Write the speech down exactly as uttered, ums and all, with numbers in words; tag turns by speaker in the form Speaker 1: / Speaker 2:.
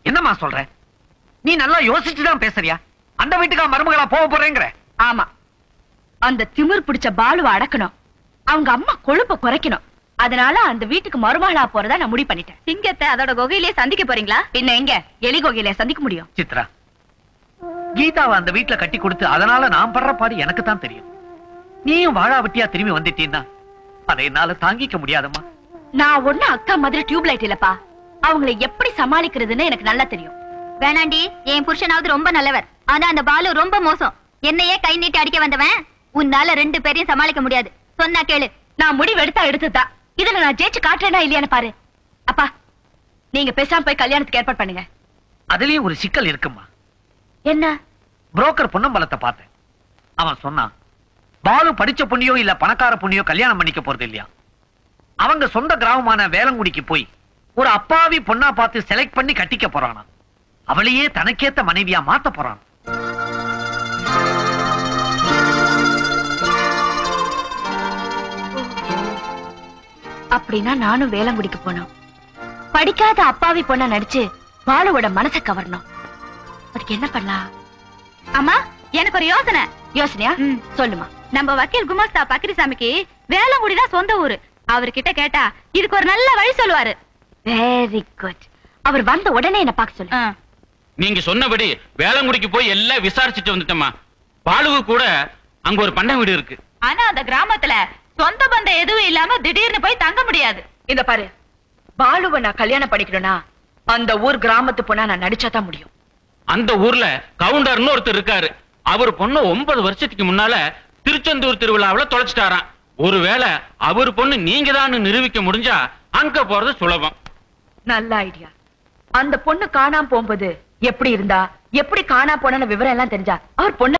Speaker 1: என்னம்மா சொல்ற? நீ நல்லா யோசிச்சுதான் பேசுறியா? அந்த வீட்டுக்கா மருமகளா போக போறேங்கிற?
Speaker 2: ஆமா, அந்த திமிர் பிடிச்ச பாலுவை அடக்கணும், அவங்க அம்மா கொழுப்ப குறைக்கணும். அதனால அந்த வீட்டுக்கு மருமகளா போறதா நான் முடிவு பண்ணிட்டேன். சிங்கத்தை அதோட குகையிலேயே சந்திக்க போறீங்களா? பின்ன எங்க எலி குகையில சந்திக்க முடியும்?
Speaker 1: சித்ரா, கீதாவை அந்த வீட்டுல கட்டி கொடுத்து அதனால நான் படுற பாடு எனக்கு தான் தெரியும். நீயும் வாழா வெட்டியா திரும்பி வந்துட்டீன்னா அதை என்னால தாங்கிக்க முடியாதம்மா.
Speaker 2: நான் ஒண்ணு அக்கா மாதிரி டியூப் லைட் இல்லப்பா. அவங்களை எப்படி சமாளிக்கிறதுன்னு எனக்கு நல்லா தெரியும்.
Speaker 3: வேணாண்டி, என் புருஷனாவது ரொம்ப நல்லவர். ஆனா அந்த பாலு ரொம்ப மோசம். என்னையே கை நீட்டி அடிக்க வந்தவன். உன்னால ரெண்டு பேரையும் சமாளிக்க முடியாது. சொன்னா கேளு.
Speaker 2: நான் முடிவு எடுத்தா எடுத்துதான். இதுல நான் ஜெயிச்சு காட்டுறேனா இல்லையான்னு பாரு. அப்பா, நீங்க பேசாம போய் கல்யாணத்துக்கு ஏற்பாடு பண்ணுங்க.
Speaker 1: அதுலயும் ஒரு சிக்கல் இருக்குமா.
Speaker 2: என்ன?
Speaker 1: புரோக்கர் பொன்னம்பலத்தை பார்த்தேன். அவன் சொன்னான், பாலு படிச்ச பொண்ணியோ இல்ல பணக்கார பொண்ணியோ கல்யாணம் பண்ணிக்க போறது இல்லையா. அவங்க சொந்த கிராமமான வேலங்குடிக்கு போய் ஒரு அப்பாவி பொண்ணா பார்த்து செலக்ட் பண்ணி கட்டிக்க போறானா. அவளையே தனக்கேத்த மனைவியா மாத்த போறான்.
Speaker 2: அப்படின்னா நானும் வேலங்குடிக்கு போனோம். படிக்காத அப்பாவி பொண்ணா நடிச்சு பாலுவோட மனசை கவரணும். அதுக்கு என்ன பண்ணலாம்?
Speaker 3: அம்மா, எனக்கு ஒரு யோசனை.
Speaker 2: யோசனையா? சொல்லுமா.
Speaker 3: நம்ம வக்கீல் குமாஸ்தா பக்ரிசாமிக்கு வேலங்குடிதான் சொந்த ஊரு. அவர்கிட்ட கேட்டா இதுக்கு ஒரு நல்ல வழி சொல்லுவாரு.
Speaker 2: Very good. அவர் வந்த உடனே என்ன பார்க்க சொல்லு.
Speaker 4: நீங்க சொன்னபடி வேலங்குடிக்கு போய் எல்லாம் விசாரிச்சுட்டு வந்துட்டோமா. பாலுவு கூட அங்க ஒரு பண்ணை வீடு இருக்கு.
Speaker 3: ஆனா அந்த கிராமத்துல சொந்த பந்தம் எதுவும் இல்லாம திடீர்னு போய் தங்க முடியாது.
Speaker 2: இந்த பாரு, பாலுவை நான் கல்யாணம் பண்ணிக்கணும்னா அந்த ஊர் கிராமத்து பொண்ணா நான் நடிச்சாதான் முடியும்.
Speaker 4: அந்த ஊர்ல கவுண்டர்னு ஒருத்தர் இருக்காரு. அவர் பொண்ணு ஒன்பது வருஷத்துக்கு முன்னால திருச்செந்தூர் திருவிழாவில தொலைச்சிட்டாராம். ஒருவேளை அவர் பொண்ணு நீங்க தான் நிரூபிக்க முடிஞ்சா அங்க போறது சுலபம்.
Speaker 2: நல்ல ஐடியா. அந்த பொண்ணு காணாம போகும்போது எப்படி இருந்தா, எப்படி காணாம போன விவரம் எல்லாம் தெரிஞ்சா அவர் பொண்ணு